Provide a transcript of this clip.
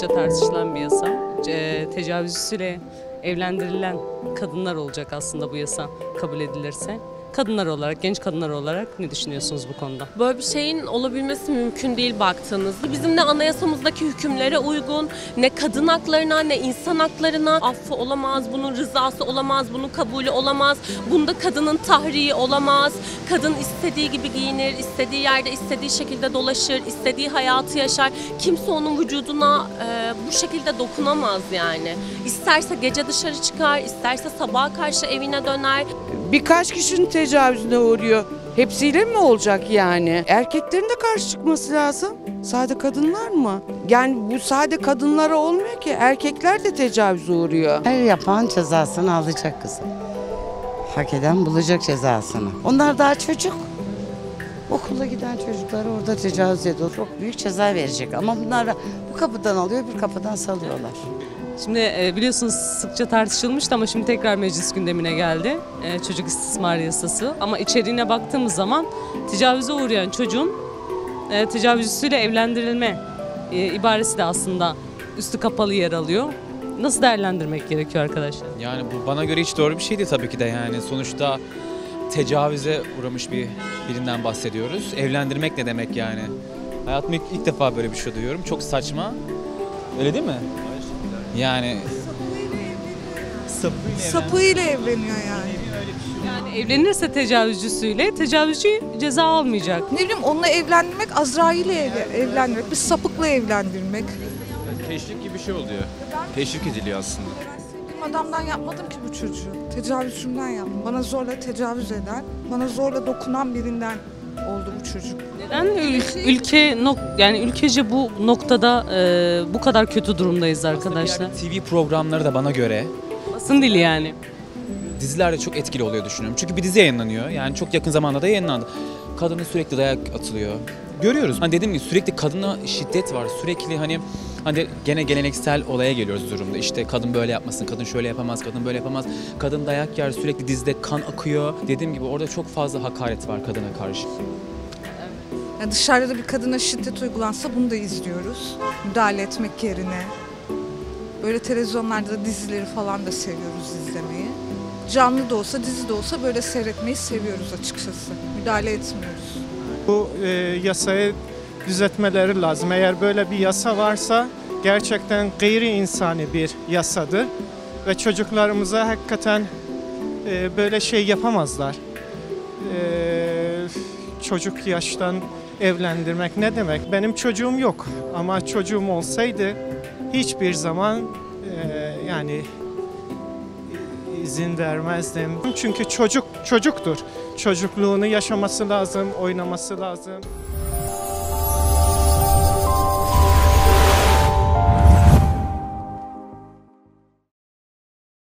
sıkça tartışılan bir yasa. Tecavüzcüyle evlendirilen kadınlar olacak aslında bu yasa kabul edilirse. Kadınlar olarak, genç kadınlar olarak ne düşünüyorsunuz bu konuda? Böyle bir şeyin olabilmesi mümkün değil baktığınızda. Bizim ne anayasamızdaki hükümlere uygun, ne kadın haklarına, ne insan haklarına affı olamaz, bunun rızası olamaz, bunun kabulü olamaz. Bunda kadının tahriği olamaz. Kadın istediği gibi giyinir, istediği yerde istediği şekilde dolaşır, istediği hayatı yaşar. Kimse onun vücuduna bu şekilde dokunamaz yani. İsterse gece dışarı çıkar, isterse sabaha karşı evine döner. Birkaç kişinin tecavüzüne uğruyor. Hepsiyle mi olacak yani? Erkeklerin de karşı çıkması lazım. Sade kadınlar mı? Yani bu sade kadınlara olmuyor ki. Erkekler de tecavüze uğruyor. Her yapan cezasını alacak kızım. Hak eden bulacak cezasını. Onlar daha çocuk. Okula giden çocukları orada tecavüz ediyor. Çok büyük ceza verecek ama bunlar bu kapıdan alıyor, bir kapıdan salıyorlar. Şimdi biliyorsunuz sıkça tartışılmıştı ama şimdi tekrar meclis gündemine geldi çocuk istismar yasası. Ama içeriğine baktığımız zaman tecavüze uğrayan çocuğun tecavüzcüsüyle evlendirilme ibaresi de aslında üstü kapalı yer alıyor. Nasıl değerlendirmek gerekiyor arkadaşlar? Yani bu bana göre hiç doğru bir şey değil tabii ki de yani. Sonuçta tecavüze uğramış birinden bahsediyoruz. Evlendirmek ne demek yani? Hayatımda ilk defa böyle bir şey duyuyorum. Çok saçma. Öyle değil mi? Yani sapıyla evleniyor yani. Yani evlenirse tecavüzcüsüyle tecavüzcü ceza almayacak. Ne bileyim onunla evlendirmek, Azrail'le evlendirmek, bir sapıkla evlendirmek. Teşvik gibi bir şey oluyor. Teşvik ediliyor aslında. Ben sevdiğim adamdan yapmadım ki bu çocuğu. Tecavüzcümden yaptım. Bana zorla tecavüz eden, bana zorla dokunan birinden oldu bu çocuk. Neden yani ülkece bu noktada bu kadar kötü durumdayız arkadaşlar? TV programları da bana göre Basın dili yani. dizilerde çok etkili oluyor düşünüyorum. Çünkü bir dizi yayınlanıyor. Yani çok yakın zamanda da yayınlandı. Kadına sürekli dayak atılıyor. Görüyoruz. Hani dediğim gibi sürekli kadına şiddet var. Sürekli hani gene geleneksel olaya geliyoruz durumda. İşte kadın böyle yapmasın, kadın şöyle yapamaz, kadın böyle yapamaz. Kadın dayak yer, sürekli dizide kan akıyor. Dediğim gibi orada çok fazla hakaret var kadına karşı. Yani dışarıda da bir kadına şiddet uygulansa bunu da izliyoruz. Müdahale etmek yerine. Böyle televizyonlarda da dizileri falan da seviyoruz izlemeyi. Canlı da olsa, dizi de olsa böyle seyretmeyi seviyoruz açıkçası. Müdahale etmiyoruz. Bu yasayı düzeltmeleri lazım. Eğer böyle bir yasa varsa gerçekten gayri insani bir yasadır. Ve çocuklarımıza hakikaten böyle şey yapamazlar. Çocuk yaştan evlendirmek ne demek? Benim çocuğum yok ama çocuğum olsaydı hiçbir zaman yani izin vermezdim. Çünkü çocuk çocuktur. Çocukluğunu yaşaması lazım, oynaması lazım.